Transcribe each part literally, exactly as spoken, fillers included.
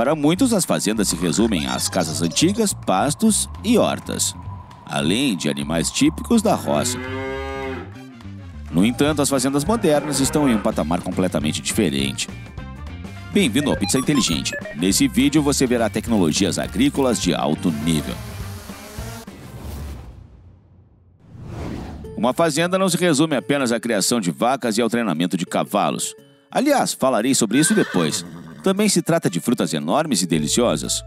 Para muitos, as fazendas se resumem às casas antigas, pastos e hortas, além de animais típicos da roça. No entanto, as fazendas modernas estão em um patamar completamente diferente. Bem-vindo ao Pizza Inteligente. Nesse vídeo você verá tecnologias agrícolas de alto nível. Uma fazenda não se resume apenas à criação de vacas e ao treinamento de cavalos. Aliás, falarei sobre isso depois. Também se trata de frutas enormes e deliciosas.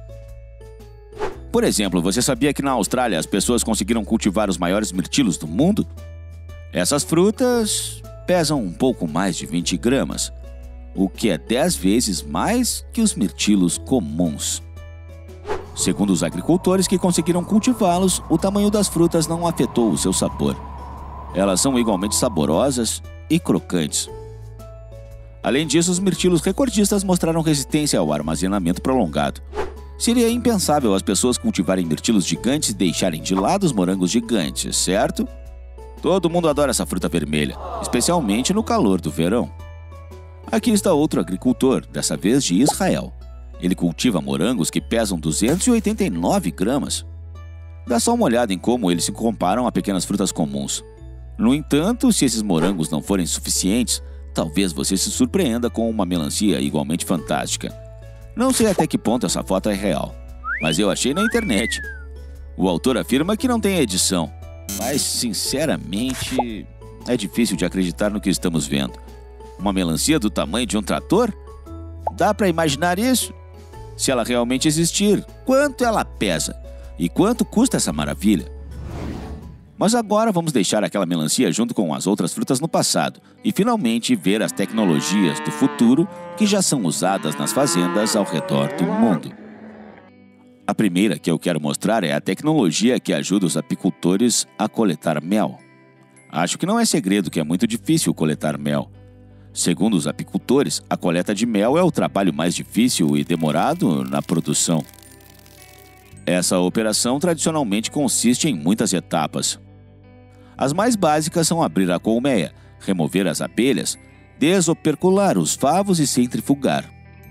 Por exemplo, você sabia que na Austrália as pessoas conseguiram cultivar os maiores mirtilos do mundo? Essas frutas pesam um pouco mais de vinte gramas, o que é dez vezes mais que os mirtilos comuns. Segundo os agricultores que conseguiram cultivá-los, o tamanho das frutas não afetou o seu sabor. Elas são igualmente saborosas e crocantes. Além disso, os mirtilos recordistas mostraram resistência ao armazenamento prolongado. Seria impensável as pessoas cultivarem mirtilos gigantes e deixarem de lado os morangos gigantes, certo? Todo mundo adora essa fruta vermelha, especialmente no calor do verão. Aqui está outro agricultor, dessa vez de Israel. Ele cultiva morangos que pesam duzentos e oitenta e nove gramas. Dá só uma olhada em como eles se comparam a pequenas frutas comuns. No entanto, se esses morangos não forem suficientes, talvez você se surpreenda com uma melancia igualmente fantástica. Não sei até que ponto essa foto é real, mas eu achei na internet. O autor afirma que não tem edição, mas sinceramente é difícil de acreditar no que estamos vendo. Uma melancia do tamanho de um trator? Dá para imaginar isso? Se ela realmente existir, quanto ela pesa? E quanto custa essa maravilha? Mas agora vamos deixar aquela melancia junto com as outras frutas no passado e finalmente ver as tecnologias do futuro que já são usadas nas fazendas ao redor do mundo. A primeira que eu quero mostrar é a tecnologia que ajuda os apicultores a coletar mel. Acho que não é segredo que é muito difícil coletar mel. Segundo os apicultores, a coleta de mel é o trabalho mais difícil e demorado na produção. Essa operação tradicionalmente consiste em muitas etapas. As mais básicas são abrir a colmeia, remover as abelhas, desopercular os favos e centrifugar.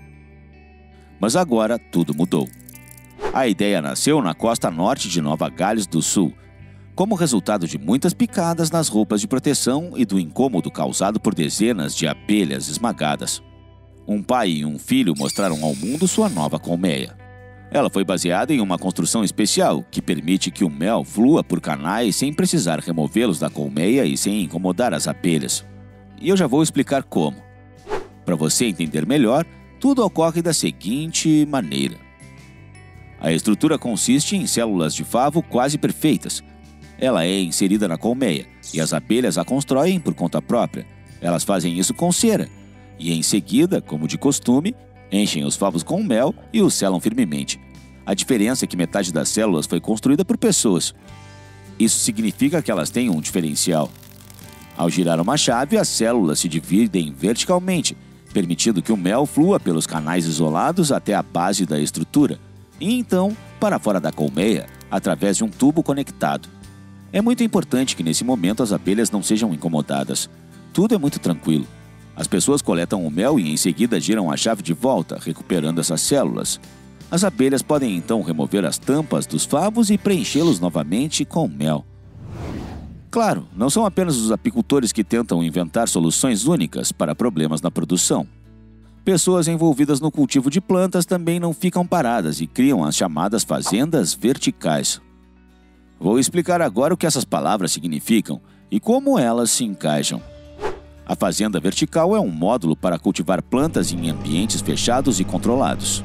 Mas agora tudo mudou. A ideia nasceu na costa norte de Nova Gales do Sul, como resultado de muitas picadas nas roupas de proteção e do incômodo causado por dezenas de abelhas esmagadas. Um pai e um filho mostraram ao mundo sua nova colmeia. Ela foi baseada em uma construção especial que permite que o mel flua por canais sem precisar removê-los da colmeia e sem incomodar as abelhas. E eu já vou explicar como. Para você entender melhor, tudo ocorre da seguinte maneira. A estrutura consiste em células de favo quase perfeitas. Ela é inserida na colmeia e as abelhas a constroem por conta própria. Elas fazem isso com cera e, em seguida, como de costume, enchem os favos com mel e os selam firmemente. A diferença é que metade das células foi construída por pessoas. Isso significa que elas têm um diferencial. Ao girar uma chave, as células se dividem verticalmente, permitindo que o mel flua pelos canais isolados até a base da estrutura, e então para fora da colmeia, através de um tubo conectado. É muito importante que nesse momento as abelhas não sejam incomodadas. Tudo é muito tranquilo. As pessoas coletam o mel e em seguida giram a chave de volta, recuperando essas células. As abelhas podem então remover as tampas dos favos e preenchê-los novamente com mel. Claro, não são apenas os apicultores que tentam inventar soluções únicas para problemas na produção. Pessoas envolvidas no cultivo de plantas também não ficam paradas e criam as chamadas fazendas verticais. Vou explicar agora o que essas palavras significam e como elas se encaixam. A fazenda vertical é um módulo para cultivar plantas em ambientes fechados e controlados.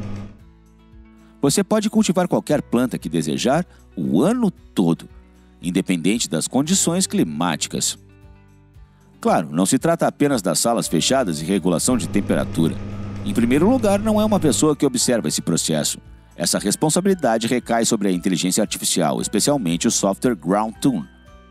Você pode cultivar qualquer planta que desejar o ano todo, independente das condições climáticas. Claro, não se trata apenas das salas fechadas e regulação de temperatura. Em primeiro lugar, não é uma pessoa que observa esse processo. Essa responsabilidade recai sobre a inteligência artificial, especialmente o software GroundTune.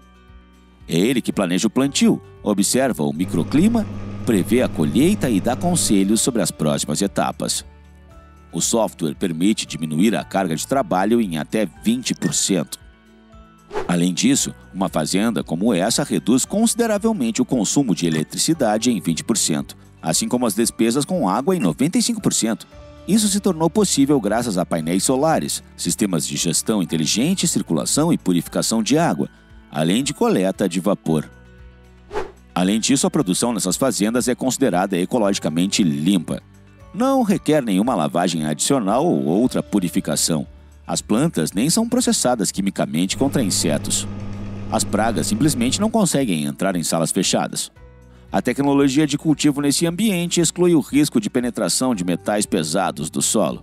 É ele que planeja o plantio, observa o microclima, prevê a colheita e dá conselhos sobre as próximas etapas. O software permite diminuir a carga de trabalho em até vinte por cento. Além disso, uma fazenda como essa reduz consideravelmente o consumo de eletricidade em vinte por cento, assim como as despesas com água em noventa e cinco por cento. Isso se tornou possível graças a painéis solares, sistemas de gestão inteligente, circulação e purificação de água, além de coleta de vapor. Além disso, a produção nessas fazendas é considerada ecologicamente limpa. Não requer nenhuma lavagem adicional ou outra purificação. As plantas nem são processadas quimicamente contra insetos. As pragas simplesmente não conseguem entrar em salas fechadas. A tecnologia de cultivo nesse ambiente exclui o risco de penetração de metais pesados do solo.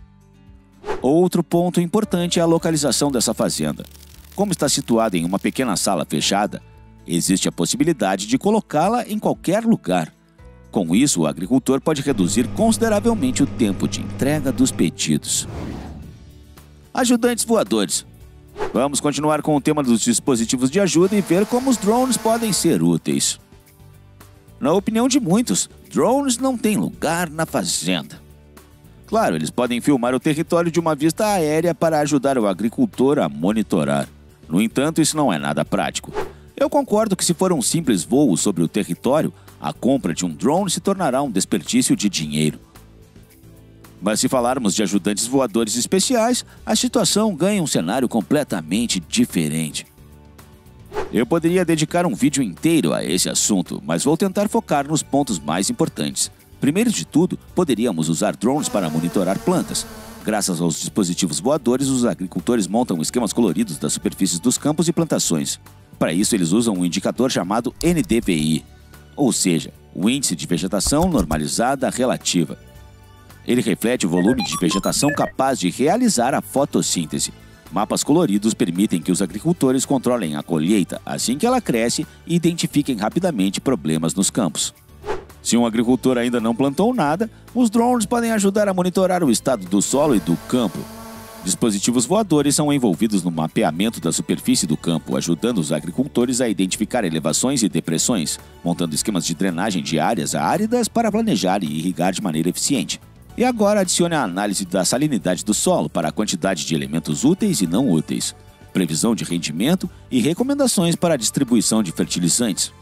Outro ponto importante é a localização dessa fazenda. Como está situada em uma pequena sala fechada, existe a possibilidade de colocá-la em qualquer lugar. Com isso, o agricultor pode reduzir consideravelmente o tempo de entrega dos pedidos. Ajudantes voadores. Vamos continuar com o tema dos dispositivos de ajuda e ver como os drones podem ser úteis. Na opinião de muitos, drones não têm lugar na fazenda. Claro, eles podem filmar o território de uma vista aérea para ajudar o agricultor a monitorar. No entanto, isso não é nada prático. Eu concordo que se for um simples voo sobre o território, a compra de um drone se tornará um desperdício de dinheiro. Mas se falarmos de ajudantes voadores especiais, a situação ganha um cenário completamente diferente. Eu poderia dedicar um vídeo inteiro a esse assunto, mas vou tentar focar nos pontos mais importantes. Primeiro de tudo, poderíamos usar drones para monitorar plantas. Graças aos dispositivos voadores, os agricultores montam esquemas coloridos das superfícies dos campos e plantações. Para isso, eles usam um indicador chamado N D V I, ou seja, o Índice de Vegetação Normalizada Relativa. Ele reflete o volume de vegetação capaz de realizar a fotossíntese. Mapas coloridos permitem que os agricultores controlem a colheita assim que ela cresce e identifiquem rapidamente problemas nos campos. Se um agricultor ainda não plantou nada, os drones podem ajudar a monitorar o estado do solo e do campo. Dispositivos voadores são envolvidos no mapeamento da superfície do campo, ajudando os agricultores a identificar elevações e depressões, montando esquemas de drenagem de áreas áridas para planejar e irrigar de maneira eficiente. E agora adicione a análise da salinidade do solo para a quantidade de elementos úteis e não úteis, previsão de rendimento e recomendações para a distribuição de fertilizantes.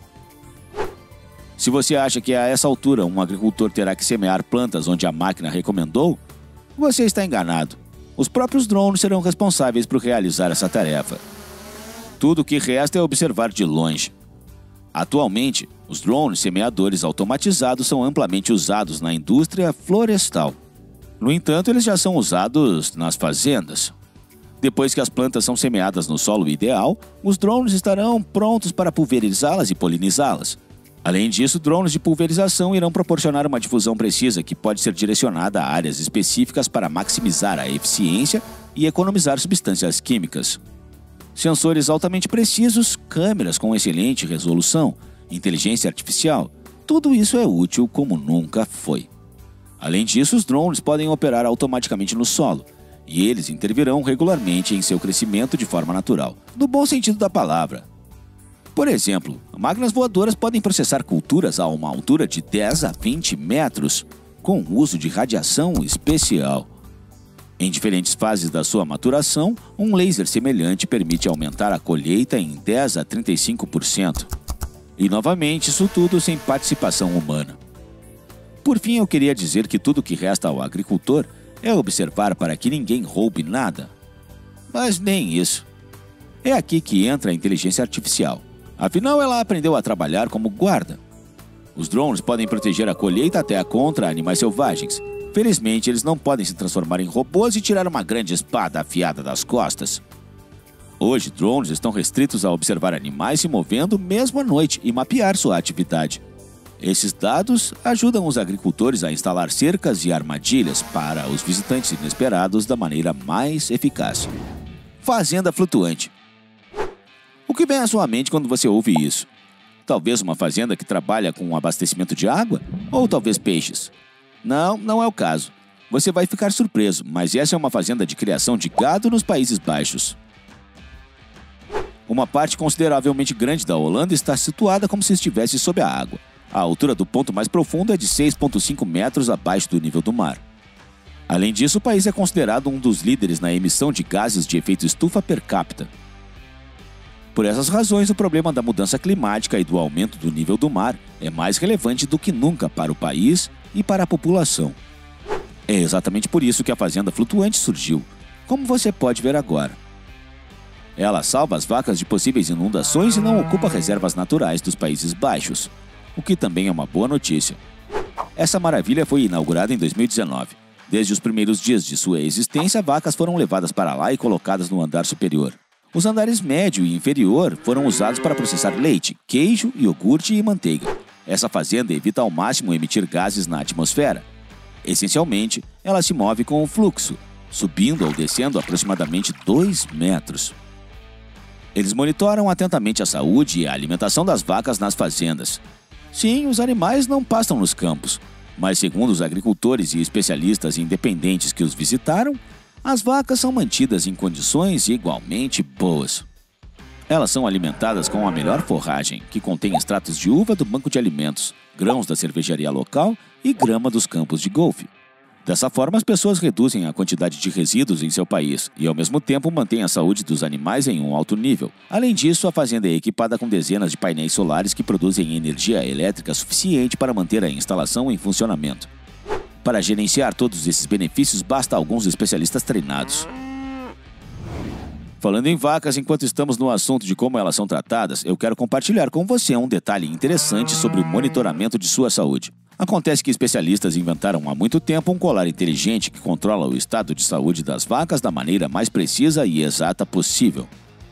Se você acha que a essa altura um agricultor terá que semear plantas onde a máquina recomendou, você está enganado. Os próprios drones serão responsáveis por realizar essa tarefa. Tudo o que resta é observar de longe. Atualmente, os drones semeadores automatizados são amplamente usados na indústria florestal. No entanto, eles já são usados nas fazendas. Depois que as plantas são semeadas no solo ideal, os drones estarão prontos para pulverizá-las e polinizá-las. Além disso, drones de pulverização irão proporcionar uma difusão precisa que pode ser direcionada a áreas específicas para maximizar a eficiência e economizar substâncias químicas. Sensores altamente precisos, câmeras com excelente resolução, inteligência artificial, tudo isso é útil como nunca foi. Além disso, os drones podem operar automaticamente no solo, e eles intervirão regularmente em seu crescimento de forma natural, no bom sentido da palavra. Por exemplo, máquinas voadoras podem processar culturas a uma altura de dez a vinte metros, com o uso de radiação especial. Em diferentes fases da sua maturação, um laser semelhante permite aumentar a colheita em dez a trinta e cinco por cento. E novamente, isso tudo sem participação humana. Por fim, eu queria dizer que tudo que resta ao agricultor é observar para que ninguém roube nada. Mas nem isso. É aqui que entra a inteligência artificial. Afinal, ela aprendeu a trabalhar como guarda. Os drones podem proteger a colheita até contra animais selvagens. Felizmente, eles não podem se transformar em robôs e tirar uma grande espada afiada das costas. Hoje, drones estão restritos a observar animais se movendo mesmo à noite e mapear sua atividade. Esses dados ajudam os agricultores a instalar cercas e armadilhas para os visitantes inesperados da maneira mais eficaz. Fazenda flutuante. O que vem à sua mente quando você ouve isso? Talvez uma fazenda que trabalha com abastecimento de água? Ou talvez peixes? Não, não é o caso. Você vai ficar surpreso, mas essa é uma fazenda de criação de gado nos Países Baixos. Uma parte consideravelmente grande da Holanda está situada como se estivesse sob a água. A altura do ponto mais profundo é de seis vírgula cinco metros abaixo do nível do mar. Além disso, o país é considerado um dos líderes na emissão de gases de efeito estufa per capita. Por essas razões, o problema da mudança climática e do aumento do nível do mar é mais relevante do que nunca para o país e para a população. É exatamente por isso que a fazenda flutuante surgiu, como você pode ver agora. Ela salva as vacas de possíveis inundações e não ocupa reservas naturais dos Países Baixos, o que também é uma boa notícia. Essa maravilha foi inaugurada em dois mil e dezenove. Desde os primeiros dias de sua existência, vacas foram levadas para lá e colocadas no andar superior. Os andares médio e inferior foram usados para processar leite, queijo, iogurte e manteiga. Essa fazenda evita ao máximo emitir gases na atmosfera. Essencialmente, ela se move com o fluxo, subindo ou descendo aproximadamente dois metros. Eles monitoram atentamente a saúde e a alimentação das vacas nas fazendas. Sim, os animais não pastam nos campos, mas segundo os agricultores e especialistas independentes que os visitaram, as vacas são mantidas em condições igualmente boas. Elas são alimentadas com a melhor forragem, que contém extratos de uva do banco de alimentos, grãos da cervejaria local e grama dos campos de golfe. Dessa forma, as pessoas reduzem a quantidade de resíduos em seu país e, ao mesmo tempo, mantêm a saúde dos animais em um alto nível. Além disso, a fazenda é equipada com dezenas de painéis solares que produzem energia elétrica suficiente para manter a instalação em funcionamento. Para gerenciar todos esses benefícios, basta alguns especialistas treinados. Falando em vacas, enquanto estamos no assunto de como elas são tratadas, eu quero compartilhar com você um detalhe interessante sobre o monitoramento de sua saúde. Acontece que especialistas inventaram há muito tempo um colar inteligente que controla o estado de saúde das vacas da maneira mais precisa e exata possível.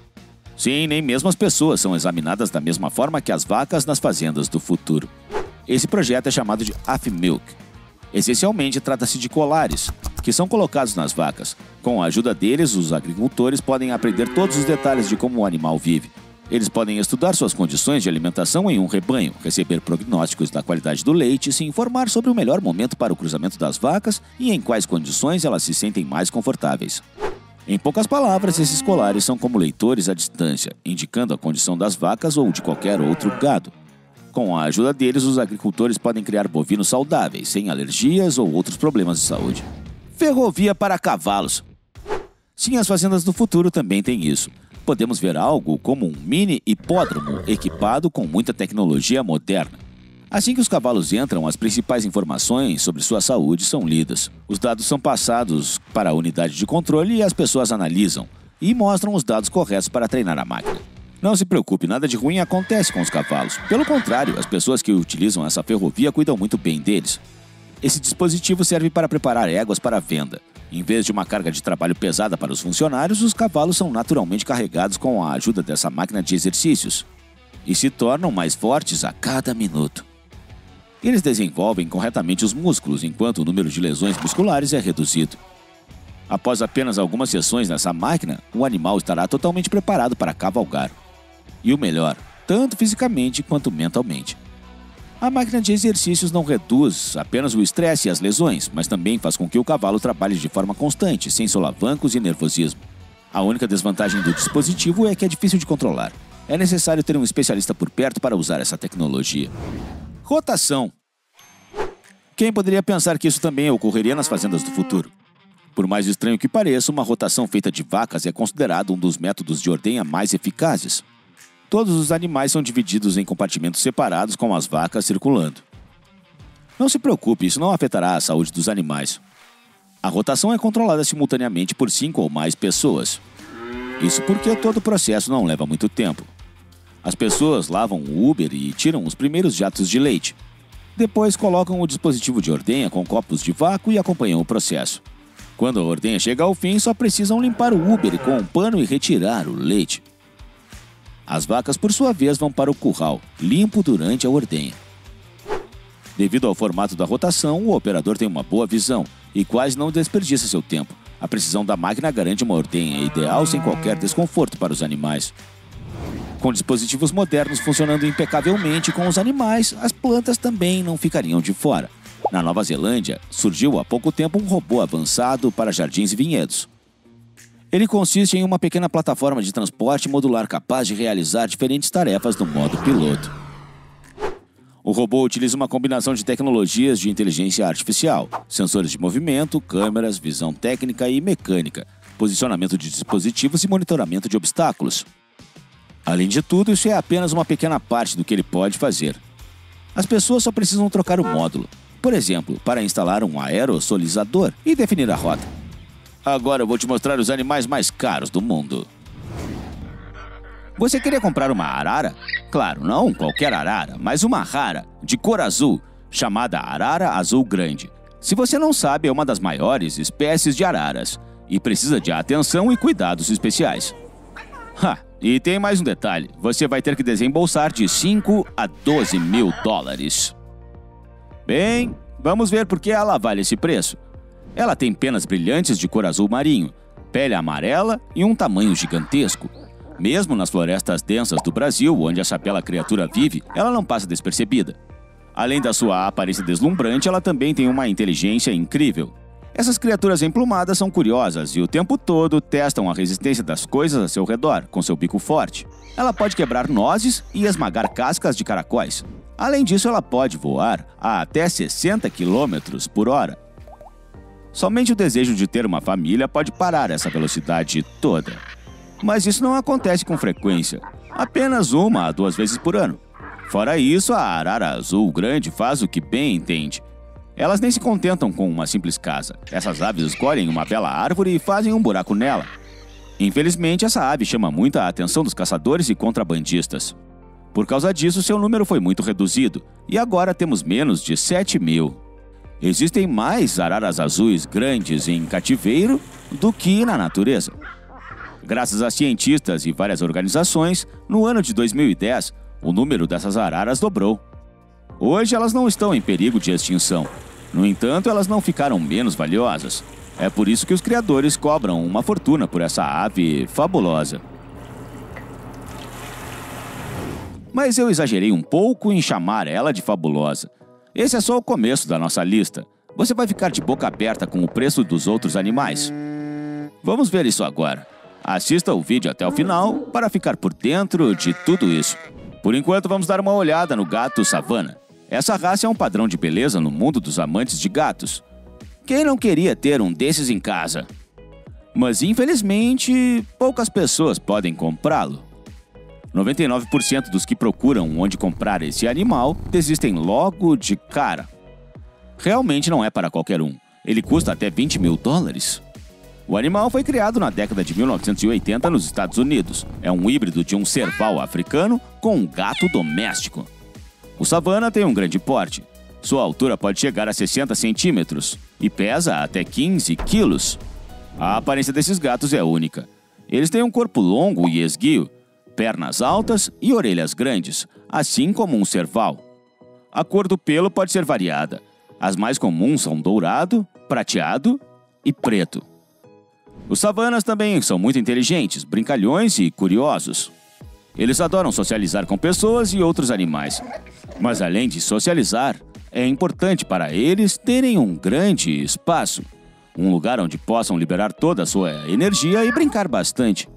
Sim, nem mesmo as pessoas são examinadas da mesma forma que as vacas nas fazendas do futuro. Esse projeto é chamado de AFMilk. Essencialmente, trata-se de colares, que são colocados nas vacas. Com a ajuda deles, os agricultores podem aprender todos os detalhes de como o animal vive. Eles podem estudar suas condições de alimentação em um rebanho, receber prognósticos da qualidade do leite, se informar sobre o melhor momento para o cruzamento das vacas e em quais condições elas se sentem mais confortáveis. Em poucas palavras, esses colares são como leitores à distância, indicando a condição das vacas ou de qualquer outro gado. Com a ajuda deles, os agricultores podem criar bovinos saudáveis, sem alergias ou outros problemas de saúde. Ferrovia para cavalos. Sim, as fazendas do futuro também têm isso. Podemos ver algo como um mini hipódromo equipado com muita tecnologia moderna. Assim que os cavalos entram, as principais informações sobre sua saúde são lidas. Os dados são passados para a unidade de controle e as pessoas analisam e mostram os dados corretos para treinar a máquina. Não se preocupe, nada de ruim acontece com os cavalos. Pelo contrário, as pessoas que utilizam essa ferrovia cuidam muito bem deles. Esse dispositivo serve para preparar éguas para a venda. Em vez de uma carga de trabalho pesada para os funcionários, os cavalos são naturalmente carregados com a ajuda dessa máquina de exercícios e se tornam mais fortes a cada minuto. Eles desenvolvem corretamente os músculos, enquanto o número de lesões musculares é reduzido. Após apenas algumas sessões nessa máquina, o animal estará totalmente preparado para cavalgar. E o melhor, tanto fisicamente quanto mentalmente. A máquina de exercícios não reduz apenas o estresse e as lesões, mas também faz com que o cavalo trabalhe de forma constante, sem solavancos e nervosismo. A única desvantagem do dispositivo é que é difícil de controlar. É necessário ter um especialista por perto para usar essa tecnologia. Rotação. Quem poderia pensar que isso também ocorreria nas fazendas do futuro? Por mais estranho que pareça, uma rotação feita de vacas é considerado um dos métodos de ordenha mais eficazes. Todos os animais são divididos em compartimentos separados com as vacas circulando. Não se preocupe, isso não afetará a saúde dos animais. A rotação é controlada simultaneamente por cinco ou mais pessoas. Isso porque todo o processo não leva muito tempo. As pessoas lavam o Uber e tiram os primeiros jatos de leite. Depois colocam o dispositivo de ordenha com copos de vácuo e acompanham o processo. Quando a ordenha chega ao fim, só precisam limpar o Uber com um pano e retirar o leite. As vacas, por sua vez, vão para o curral, limpo durante a ordenha. Devido ao formato da rotação, o operador tem uma boa visão e quase não desperdiça seu tempo. A precisão da máquina garante uma ordenha ideal sem qualquer desconforto para os animais. Com dispositivos modernos funcionando impecavelmente com os animais, as plantas também não ficariam de fora. Na Nova Zelândia, surgiu há pouco tempo um robô avançado para jardins e vinhedos. Ele consiste em uma pequena plataforma de transporte modular capaz de realizar diferentes tarefas no modo piloto. O robô utiliza uma combinação de tecnologias de inteligência artificial, sensores de movimento, câmeras, visão técnica e mecânica, posicionamento de dispositivos e monitoramento de obstáculos. Além de tudo, isso é apenas uma pequena parte do que ele pode fazer. As pessoas só precisam trocar o módulo. Por exemplo, para instalar um aerossolizador e definir a rota. Agora eu vou te mostrar os animais mais caros do mundo. Você queria comprar uma arara? Claro, não qualquer arara, mas uma rara, de cor azul, chamada arara azul grande. Se você não sabe, é uma das maiores espécies de araras e precisa de atenção e cuidados especiais. Ha, e tem mais um detalhe, você vai ter que desembolsar de cinco a doze mil dólares. Bem, vamos ver por que ela vale esse preço. Ela tem penas brilhantes de cor azul marinho, pele amarela e um tamanho gigantesco. Mesmo nas florestas densas do Brasil, onde essa bela criatura vive, ela não passa despercebida. Além da sua aparência deslumbrante, ela também tem uma inteligência incrível. Essas criaturas emplumadas são curiosas e o tempo todo testam a resistência das coisas a seu redor, com seu bico forte. Ela pode quebrar nozes e esmagar cascas de caracóis. Além disso, ela pode voar a até sessenta quilômetros por hora. Somente o desejo de ter uma família pode parar essa velocidade toda. Mas isso não acontece com frequência, apenas uma a duas vezes por ano. Fora isso, a arara azul grande faz o que bem entende. Elas nem se contentam com uma simples casa. Essas aves escolhem uma bela árvore e fazem um buraco nela. Infelizmente, essa ave chama muita atenção dos caçadores e contrabandistas. Por causa disso, seu número foi muito reduzido, e agora temos menos de sete mil. Existem mais araras azuis grandes em cativeiro do que na natureza. Graças a cientistas e várias organizações, no ano de dois mil e dez, o número dessas araras dobrou. Hoje elas não estão em perigo de extinção. No entanto, elas não ficaram menos valiosas. É por isso que os criadores cobram uma fortuna por essa ave fabulosa. Mas eu exagerei um pouco em chamar ela de fabulosa. Esse é só o começo da nossa lista. Você vai ficar de boca aberta com o preço dos outros animais. Vamos ver isso agora. Assista o vídeo até o final para ficar por dentro de tudo isso. Por enquanto, vamos dar uma olhada no gato Savannah. Essa raça é um padrão de beleza no mundo dos amantes de gatos. Quem não queria ter um desses em casa? Mas, infelizmente, poucas pessoas podem comprá-lo. noventa e nove por cento dos que procuram onde comprar esse animal desistem logo de cara. Realmente não é para qualquer um. Ele custa até vinte mil dólares. O animal foi criado na década de mil novecentos e oitenta nos Estados Unidos. É um híbrido de um serval africano com um gato doméstico. O Savannah tem um grande porte. Sua altura pode chegar a sessenta centímetros e pesa até quinze quilos. A aparência desses gatos é única. Eles têm um corpo longo e esguio, pernas altas e orelhas grandes, assim como um serval. A cor do pelo pode ser variada. As mais comuns são dourado, prateado e preto. Os Savannahs também são muito inteligentes, brincalhões e curiosos. Eles adoram socializar com pessoas e outros animais. Mas além de socializar, é importante para eles terem um grande espaço. Um lugar onde possam liberar toda a sua energia e brincar bastante.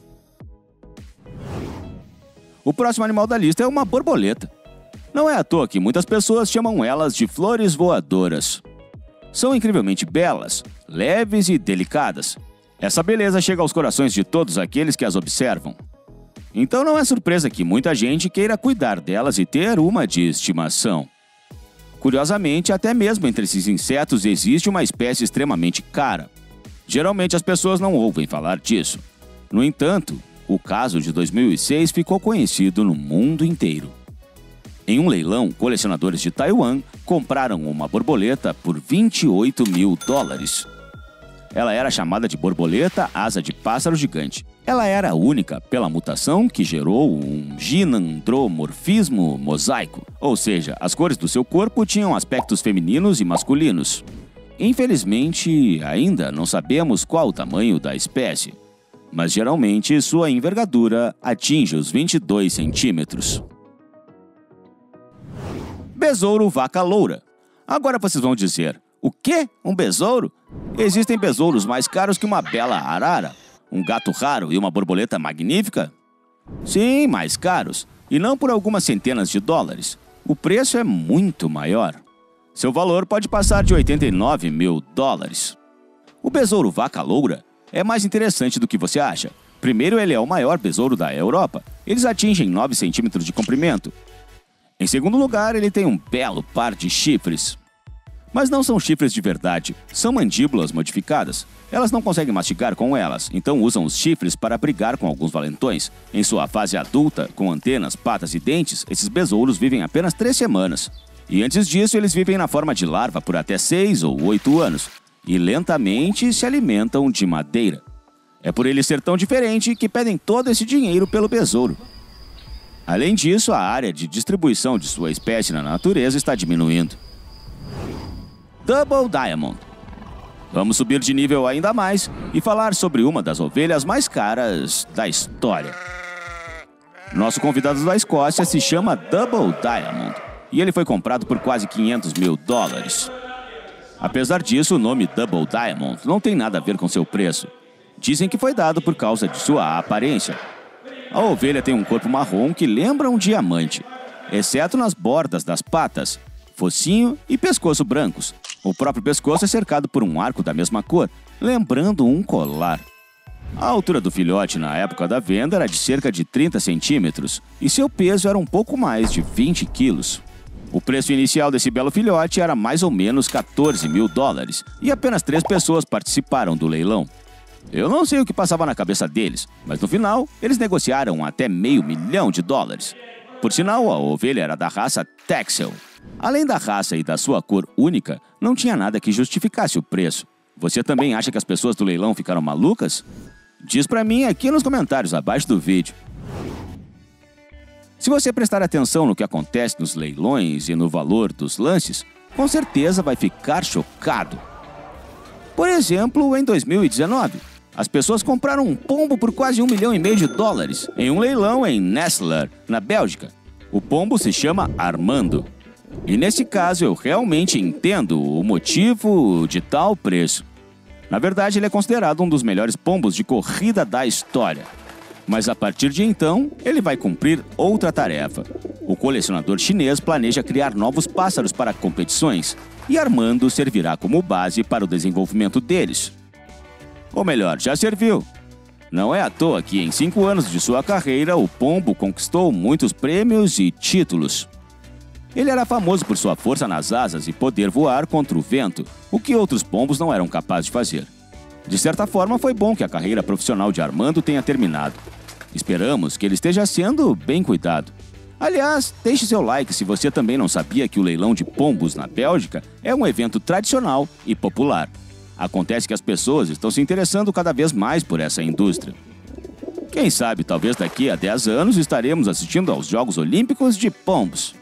O próximo animal da lista é uma borboleta. Não é à toa que muitas pessoas chamam elas de flores voadoras. São incrivelmente belas, leves e delicadas. Essa beleza chega aos corações de todos aqueles que as observam. Então não é surpresa que muita gente queira cuidar delas e ter uma de estimação. Curiosamente, até mesmo entre esses insetos existe uma espécie extremamente cara. Geralmente as pessoas não ouvem falar disso. No entanto, o caso de dois mil e seis ficou conhecido no mundo inteiro. Em um leilão, colecionadores de Taiwan compraram uma borboleta por vinte e oito mil dólares. Ela era chamada de borboleta asa de pássaro gigante. Ela era única pela mutação que gerou um ginandromorfismo mosaico, ou seja, as cores do seu corpo tinham aspectos femininos e masculinos. Infelizmente, ainda não sabemos qual o tamanho da espécie, mas geralmente sua envergadura atinge os vinte e dois centímetros. Besouro vaca loura. Agora vocês vão dizer, o quê? Um besouro? Existem besouros mais caros que uma bela arara, um gato raro e uma borboleta magnífica? Sim, mais caros, e não por algumas centenas de dólares. O preço é muito maior. Seu valor pode passar de oitenta e nove mil dólares. O besouro vaca loura é mais interessante do que você acha. Primeiro, ele é o maior besouro da Europa. Eles atingem nove centímetros de comprimento. Em segundo lugar, ele tem um belo par de chifres. Mas não são chifres de verdade, são mandíbulas modificadas. Elas não conseguem mastigar com elas, então usam os chifres para brigar com alguns valentões. Em sua fase adulta, com antenas, patas e dentes, esses besouros vivem apenas três semanas. E antes disso, eles vivem na forma de larva por até seis ou oito anos. E lentamente se alimentam de madeira. É por ele ser tão diferente que pedem todo esse dinheiro pelo besouro. Além disso, a área de distribuição de sua espécie na natureza está diminuindo. Double Diamond. Vamos subir de nível ainda mais e falar sobre uma das ovelhas mais caras da história. Nosso convidado da Escócia se chama Double Diamond e ele foi comprado por quase quinhentos mil dólares. Apesar disso, o nome Double Diamond não tem nada a ver com seu preço. Dizem que foi dado por causa de sua aparência. A ovelha tem um corpo marrom que lembra um diamante, exceto nas bordas das patas, focinho e pescoço brancos. O próprio pescoço é cercado por um arco da mesma cor, lembrando um colar. A altura do filhote na época da venda era de cerca de trinta centímetros e seu peso era um pouco mais de vinte quilos. O preço inicial desse belo filhote era mais ou menos quatorze mil dólares e apenas três pessoas participaram do leilão. Eu não sei o que passava na cabeça deles, mas no final, eles negociaram até meio milhão de dólares. Por sinal, a ovelha era da raça Texel. Além da raça e da sua cor única, não tinha nada que justificasse o preço. Você também acha que as pessoas do leilão ficaram malucas? Diz pra mim aqui nos comentários abaixo do vídeo. Se você prestar atenção no que acontece nos leilões e no valor dos lances, com certeza vai ficar chocado. Por exemplo, em dois mil e dezenove, as pessoas compraram um pombo por quase um milhão e meio de dólares em um leilão em Nestler, na Bélgica. O pombo se chama Armando. E nesse caso eu realmente entendo o motivo de tal preço. Na verdade, ele é considerado um dos melhores pombos de corrida da história. Mas a partir de então, ele vai cumprir outra tarefa. O colecionador chinês planeja criar novos pássaros para competições, e Armando servirá como base para o desenvolvimento deles. Ou melhor, já serviu. Não é à toa que em cinco anos de sua carreira, o pombo conquistou muitos prêmios e títulos. Ele era famoso por sua força nas asas e poder voar contra o vento, o que outros pombos não eram capazes de fazer. De certa forma, foi bom que a carreira profissional de Armando tenha terminado. Esperamos que ele esteja sendo bem cuidado. Aliás, deixe seu like se você também não sabia que o leilão de pombos na Bélgica é um evento tradicional e popular. Acontece que as pessoas estão se interessando cada vez mais por essa indústria. Quem sabe, talvez daqui a dez anos estaremos assistindo aos Jogos Olímpicos de pombos.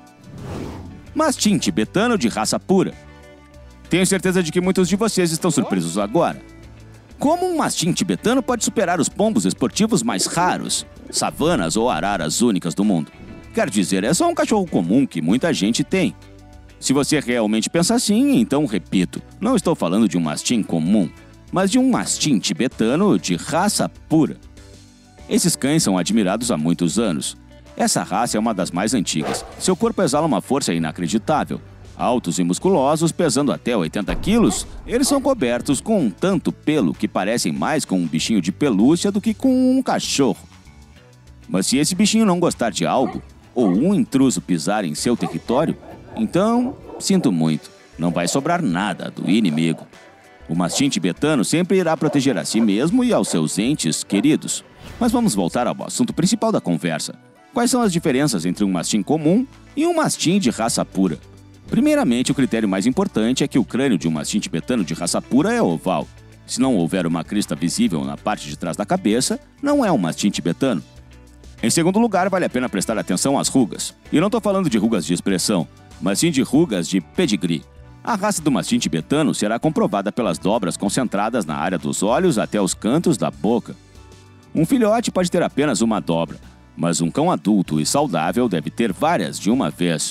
Mastim tibetano de raça pura. Tenho certeza de que muitos de vocês estão surpresos agora. Como um mastim tibetano pode superar os pombos esportivos mais raros, savanas ou araras únicas do mundo? Quer dizer, é só um cachorro comum que muita gente tem. Se você realmente pensa assim, então repito, não estou falando de um mastim comum, mas de um mastim tibetano de raça pura. Esses cães são admirados há muitos anos. Essa raça é uma das mais antigas. Seu corpo exala uma força inacreditável. Altos e musculosos, pesando até oitenta quilos, eles são cobertos com um tanto pelo que parecem mais com um bichinho de pelúcia do que com um cachorro. Mas se esse bichinho não gostar de algo, ou um intruso pisar em seu território, então, sinto muito, não vai sobrar nada do inimigo. O mastim tibetano sempre irá proteger a si mesmo e aos seus entes queridos. Mas vamos voltar ao assunto principal da conversa. Quais são as diferenças entre um mastim comum e um mastim de raça pura? Primeiramente, o critério mais importante é que o crânio de um mastim tibetano de raça pura é oval. Se não houver uma crista visível na parte de trás da cabeça, não é um mastim tibetano. Em segundo lugar, vale a pena prestar atenção às rugas. E não estou falando de rugas de expressão, mas sim de rugas de pedigree. A raça do mastim tibetano será comprovada pelas dobras concentradas na área dos olhos até os cantos da boca. Um filhote pode ter apenas uma dobra, mas um cão adulto e saudável deve ter várias de uma vez.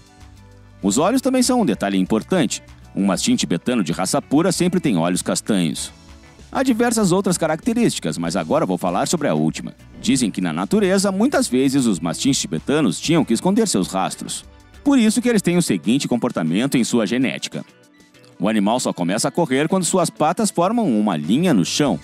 Os olhos também são um detalhe importante. Um mastim tibetano de raça pura sempre tem olhos castanhos. Há diversas outras características, mas agora vou falar sobre a última. Dizem que na natureza, muitas vezes os mastins tibetanos tinham que esconder seus rastros. Por isso que eles têm o seguinte comportamento em sua genética. O animal só começa a correr quando suas patas formam uma linha no chão.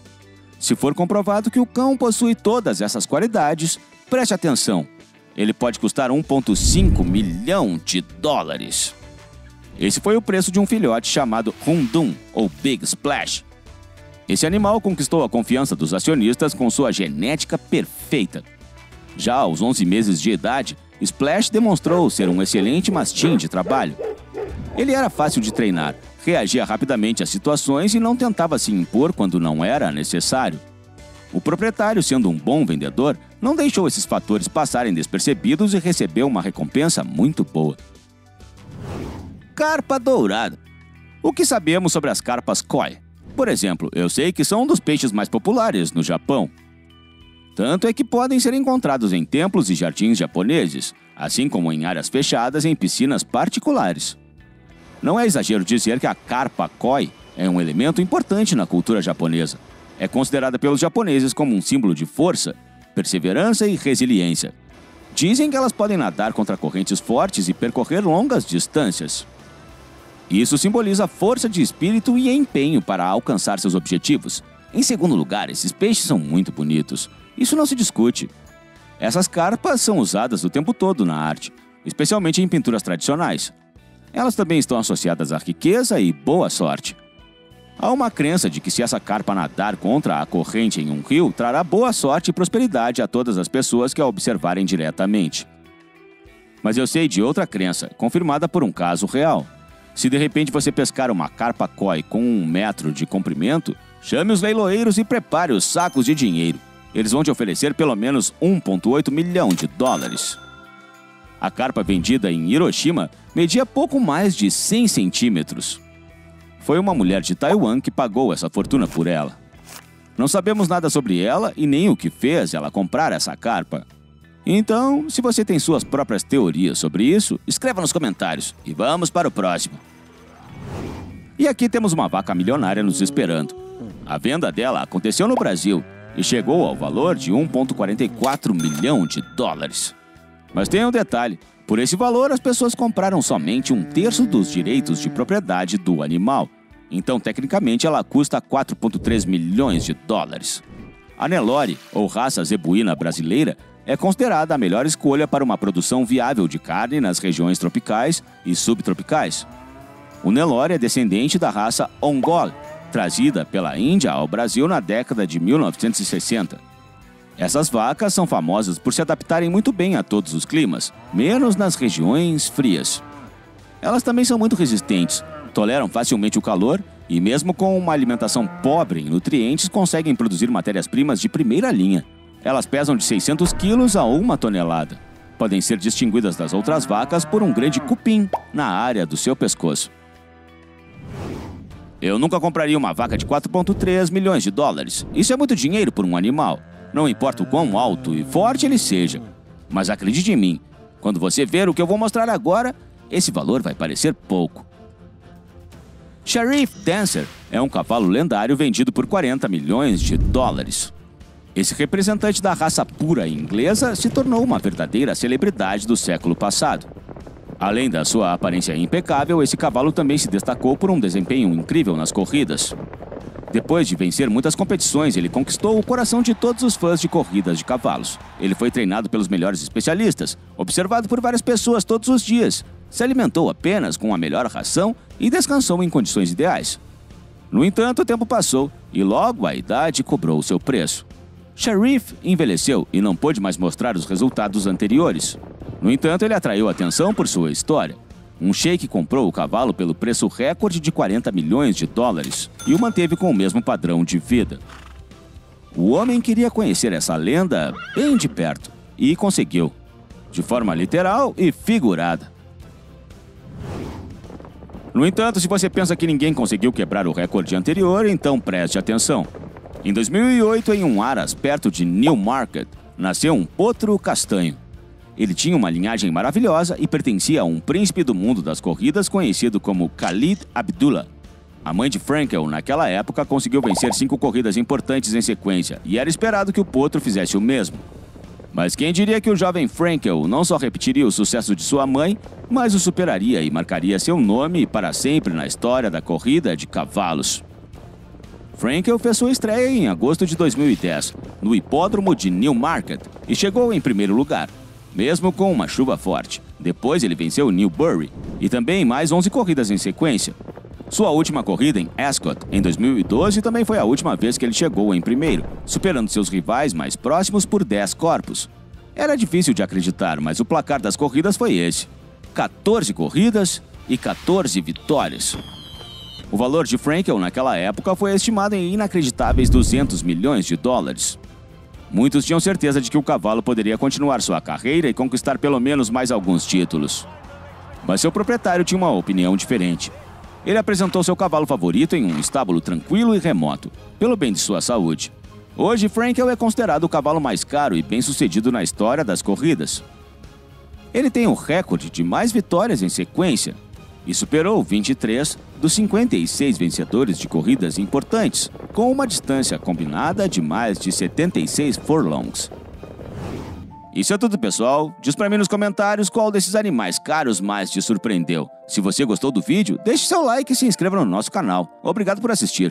Se for comprovado que o cão possui todas essas qualidades, preste atenção. Ele pode custar um vírgula cinco milhão de dólares. Esse foi o preço de um filhote chamado Rundum, ou Big Splash. Esse animal conquistou a confiança dos acionistas com sua genética perfeita. Já aos onze meses de idade, Splash demonstrou ser um excelente mastim de trabalho. Ele era fácil de treinar, reagia rapidamente às situações e não tentava se impor quando não era necessário. O proprietário, sendo um bom vendedor, não deixou esses fatores passarem despercebidos e recebeu uma recompensa muito boa. Carpa dourada. O que sabemos sobre as carpas koi? Por exemplo, eu sei que são um dos peixes mais populares no Japão. Tanto é que podem ser encontrados em templos e jardins japoneses, assim como em áreas fechadas e em piscinas particulares. Não é exagero dizer que a carpa koi é um elemento importante na cultura japonesa. É considerada pelos japoneses como um símbolo de força, perseverança e resiliência. Dizem que elas podem nadar contra correntes fortes e percorrer longas distâncias. Isso simboliza força de espírito e empenho para alcançar seus objetivos. Em segundo lugar, esses peixes são muito bonitos. Isso não se discute. Essas carpas são usadas o tempo todo na arte, especialmente em pinturas tradicionais. Elas também estão associadas à riqueza e boa sorte. Há uma crença de que se essa carpa nadar contra a corrente em um rio, trará boa sorte e prosperidade a todas as pessoas que a observarem diretamente. Mas eu sei de outra crença, confirmada por um caso real. Se de repente você pescar uma carpa koi com um metro de comprimento, chame os leiloeiros e prepare os sacos de dinheiro. Eles vão te oferecer pelo menos um vírgula oito milhão de dólares. A carpa vendida em Hiroshima media pouco mais de cem centímetros. Foi uma mulher de Taiwan que pagou essa fortuna por ela. Não sabemos nada sobre ela e nem o que fez ela comprar essa carpa. Então, se você tem suas próprias teorias sobre isso, escreva nos comentários e vamos para o próximo. E aqui temos uma vaca milionária nos esperando. A venda dela aconteceu no Brasil e chegou ao valor de um vírgula quarenta e quatro milhão de dólares. Mas tem um detalhe, por esse valor as pessoas compraram somente um terço dos direitos de propriedade do animal. Então, tecnicamente, ela custa quatro vírgula três milhões de dólares. A Nelore, ou raça zebuína brasileira, é considerada a melhor escolha para uma produção viável de carne nas regiões tropicais e subtropicais. O Nelore é descendente da raça Ongole, trazida pela Índia ao Brasil na década de mil novecentos e sessenta. Essas vacas são famosas por se adaptarem muito bem a todos os climas, menos nas regiões frias. Elas também são muito resistentes, toleram facilmente o calor e, mesmo com uma alimentação pobre em nutrientes, conseguem produzir matérias-primas de primeira linha. Elas pesam de seiscentos quilos a uma tonelada. Podem ser distinguidas das outras vacas por um grande cupim na área do seu pescoço. Eu nunca compraria uma vaca de quatro vírgula três milhões de dólares. Isso é muito dinheiro por um animal. Não importa o quão alto e forte ele seja. Mas acredite em mim, quando você ver o que eu vou mostrar agora, esse valor vai parecer pouco. Sheriff Dancer é um cavalo lendário vendido por quarenta milhões de dólares. Esse representante da raça pura inglesa se tornou uma verdadeira celebridade do século passado. Além da sua aparência impecável, esse cavalo também se destacou por um desempenho incrível nas corridas. Depois de vencer muitas competições, ele conquistou o coração de todos os fãs de corridas de cavalos. Ele foi treinado pelos melhores especialistas, observado por várias pessoas todos os dias, se alimentou apenas com a melhor ração e descansou em condições ideais. No entanto, o tempo passou e logo a idade cobrou seu preço. Sheriff envelheceu e não pôde mais mostrar os resultados anteriores. No entanto, ele atraiu atenção por sua história. Um sheik comprou o cavalo pelo preço recorde de quarenta milhões de dólares e o manteve com o mesmo padrão de vida. O homem queria conhecer essa lenda bem de perto e conseguiu, de forma literal e figurada. No entanto, se você pensa que ninguém conseguiu quebrar o recorde anterior, então preste atenção. Em dois mil e oito, em um aras perto de Newmarket, nasceu um potro castanho. Ele tinha uma linhagem maravilhosa e pertencia a um príncipe do mundo das corridas conhecido como Khalid Abdullah. A mãe de Frankel, naquela época, conseguiu vencer cinco corridas importantes em sequência e era esperado que o potro fizesse o mesmo. Mas quem diria que o jovem Frankel não só repetiria o sucesso de sua mãe, mas o superaria e marcaria seu nome para sempre na história da corrida de cavalos. Frankel fez sua estreia em agosto de dois mil e dez, no hipódromo de Newmarket, e chegou em primeiro lugar. mesmo com uma chuva forte. Depois ele venceu o Newbury e também mais onze corridas em sequência. Sua última corrida em Ascot, em dois mil e doze, também foi a última vez que ele chegou em primeiro, superando seus rivais mais próximos por dez corpos. Era difícil de acreditar, mas o placar das corridas foi esse: quatorze corridas e quatorze vitórias. O valor de Frankel naquela época foi estimado em inacreditáveis duzentos milhões de dólares. Muitos tinham certeza de que o cavalo poderia continuar sua carreira e conquistar pelo menos mais alguns títulos. Mas seu proprietário tinha uma opinião diferente. Ele apresentou seu cavalo favorito em um estábulo tranquilo e remoto, pelo bem de sua saúde. Hoje, Frankel é considerado o cavalo mais caro e bem-sucedido na história das corridas. Ele tem o recorde de mais vitórias em sequência e superou vinte e três dos cinquenta e seis vencedores de corridas importantes, com uma distância combinada de mais de setenta e seis furlongs. Isso é tudo, pessoal. Diz pra mim nos comentários qual desses animais caros mais te surpreendeu. Se você gostou do vídeo, deixe seu like e se inscreva no nosso canal. Obrigado por assistir.